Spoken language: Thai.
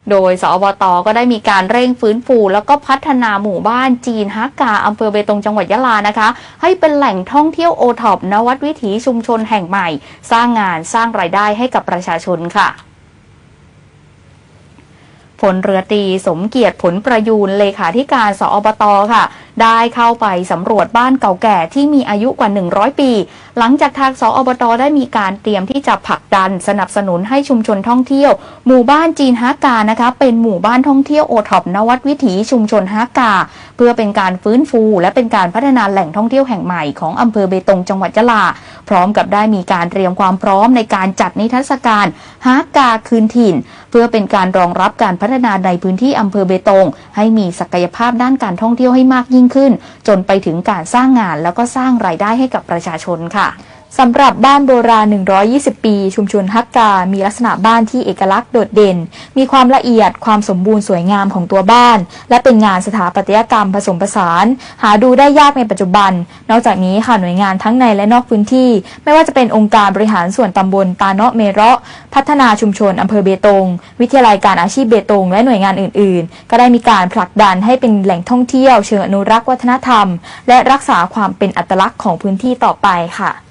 โดยสอบต.ก็ได้มีการเร่งฟื้นฟูแล้วก็พัฒนาหมู่บ้านจีนฮักกาอำเภอเบตงจังหวัดยะลานะคะให้เป็นแหล่งท่องเที่ยวโอท็อปนวัดวิถีชุมชนแห่งใหม่สร้างงานสร้างรายได้ให้กับประชาชนค่ะพลเรือตรีสมเกียรติผลประยูรเลขาธิการสอบต.ค่ะได้เข้าไปสำรวจบ้านเก่าแก่ที่มีอายุกว่า100ปีหลังจากทางสอบต.ได้มีการเตรียมที่จะผลักดันสนับสนุนให้ชุมชนท่องเที่ยวหมู่บ้านจีนฮักกานะคะเป็นหมู่บ้านท่องเที่ยวโอท็อปนวัดวิถีชุมชนฮักกาเพื่อเป็นการฟื้นฟูและเป็นการพัฒนาแหล่งท่องเที่ยวแห่งใหม่ของอำเภอเบตงจังหวัดยะลาพร้อมกับได้มีการเตรียมความพร้อมในการจัดนิทรรศการฮักกาคืนถิ่นเพื่อเป็นการรองรับการพัฒนาในพื้นที่อำเภอเบตงให้มีศักยภาพด้านการท่องเที่ยวให้มากยิ่งขึ้นจนไปถึงการสร้างงานแล้วก็สร้างรายได้ให้กับประชาชนค่ะสำหรับบ้านโบราณ120ปีชุมชนฮักกามีลักษณะบ้านที่เอกลักษณ์โดดเด่นมีความละเอียดความสมบูรณ์สวยงามของตัวบ้านและเป็นงานสถาปัตยกรรมผสมผสานหาดูได้ยากในปัจจุบันนอกจากนี้ค่ะหน่วยงานทั้งในและนอกพื้นที่ไม่ว่าจะเป็นองค์การบริหารส่วนตำบลตาเนาะเมเราะพัฒนาชุมชนอำเภอเบตงวิทยาลัยการอาชีพเบตงและหน่วยงานอื่นๆก็ได้มีการผลักดันให้เป็นแหล่งท่องเที่ยวเชิงอนุรักษ์วัฒนธรรมและรักษาความเป็นอัตลักษณ์ของพื้นที่ต่อไปค่ะ